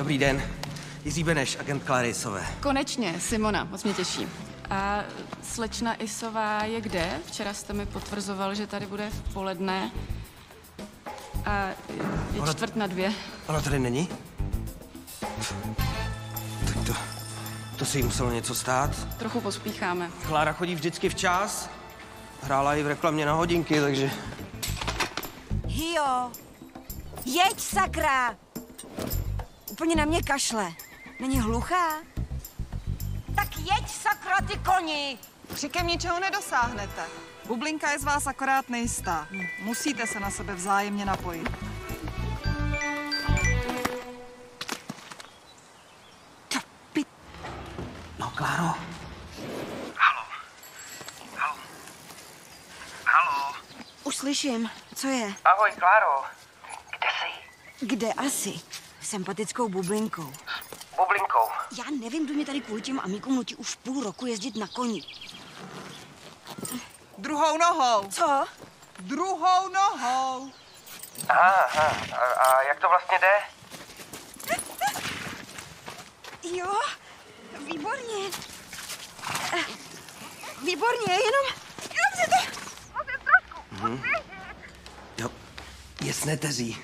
Dobrý den. Jiří Beneš, agent Kláry Isové. Konečně, Simona, moc mě těší. A slečna Isová je kde? Včera jste mi potvrzoval, že tady bude v poledne. A je 1:45. Ona tady není? Tak to se jí muselo něco stát. Trochu pospícháme. Klára chodí vždycky včas. Hrála i v reklamě na hodinky, takže... Hio, jeď, sakra! Úplně na mě kašle. Není hluchá? Tak jeď, sakra, ty koni! Křikem ničeho nedosáhnete. Bublinka je z vás akorát nejistá. Musíte se na sebe vzájemně napojit. No, Kláro. Haló. Už slyším. Co je? Ahoj, Kláro. Kde jsi? Kde asi? Sympatickou bublinkou. Bublinkou. Já nevím, kdo mě tady kvůli těm amíkům nutí už půl roku jezdit na koni. Druhou nohou. Co? Druhou nohou. Aha. A jak to vlastně jde? Jo, výborně. Výborně, jenom si to... Musím trošku Jo, jasné, Teří.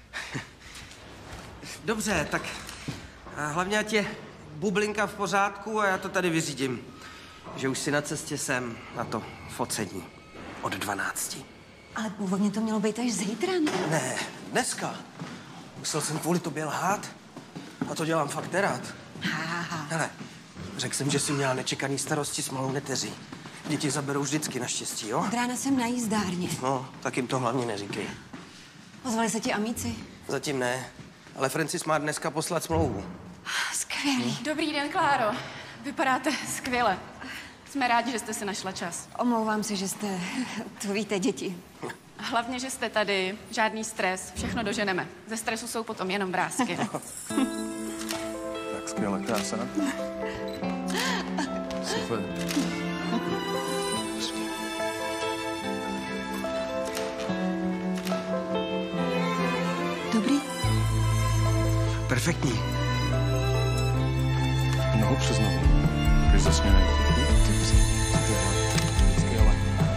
Dobře, tak hlavně ať je bublinka v pořádku a já to tady vyřídím. Že už si na cestě jsem na to focení od 12. Ale původně to mělo být až zítra, ne? Ne, dneska. Musel jsem kvůli tobě lhát a to dělám fakt nerad. Hele, řekl jsem, že jsi měla nečekaný starosti s malou neteří. Děti zaberou vždycky naštěstí, jo? Od rána jsem na jízdárně. No, tak jim to hlavně neříkej. Ozvali se ti amíci? Zatím ne, ale Francis má dneska poslat smlouvu. Skvělý. Dobrý den, Kláro. Vypadáte skvěle. Jsme rádi, že jste si našla čas. Omlouvám se, že jste... To víte, děti. Hlavně, že jste tady. Žádný stres. Všechno doženeme. Ze stresu jsou potom jenom vrásky. Tak skvěle, krása. Super. Dobrý? Perfektní. Nohu přes nohu. Když zasměnej. Skvěle.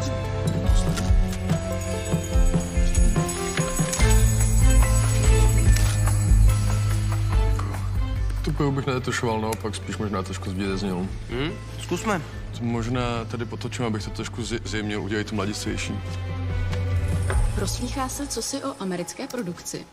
Tu pivu bych netušoval, naopak spíš možná trošku zbídeznil. Zkusme. Možná tady potočím, abych to trošku zjemnil, udělej to mladistvější. Proslýchá se cosi o americké produkci.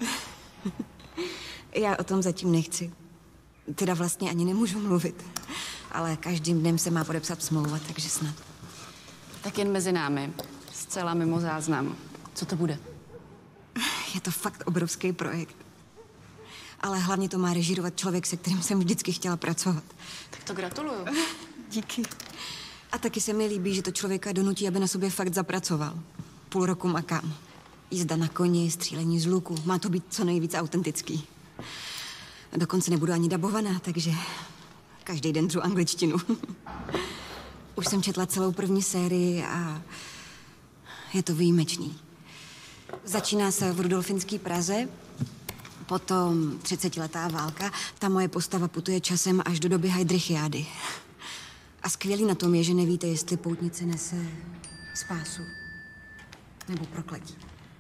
Já o tom zatím nechci. Teda vlastně ani nemůžu mluvit. Ale každým dnem se má podepsat smlouva, takže snad. Tak jen mezi námi. Zcela mimo záznam. Co to bude? Je to fakt obrovský projekt. Ale hlavně to má režírovat člověk, se kterým jsem vždycky chtěla pracovat. Tak to gratuluju. Díky. A taky se mi líbí, že to člověka donutí, aby na sobě fakt zapracoval. Půl roku makám. Jízda na koni, střílení z luku. Má to být co nejvíc autentický. A dokonce nebudu ani dabovaná, takže každý den dřu angličtinu. Už jsem četla celou první sérii a je to výjimečný. Začíná se v rudolfinský Praze, potom 30letá válka. Ta moje postava putuje časem až do doby Heydrichiády. A skvělý na tom je, že nevíte, jestli poutnice nese spásu nebo prokletí.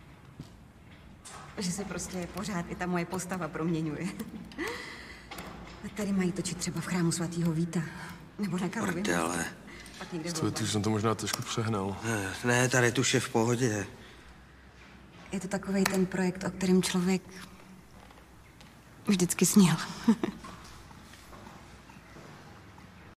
Že se prostě pořád i ta moje postava proměňuje. A tady mají točit třeba v chrámu svatého Víta. Nebo na Karlově. Prdele. Pak někde Už jsem to možná trošku přehnal. Ne, tady tuž je v pohodě. Je to takovej ten projekt, o kterém člověk vždycky sněl.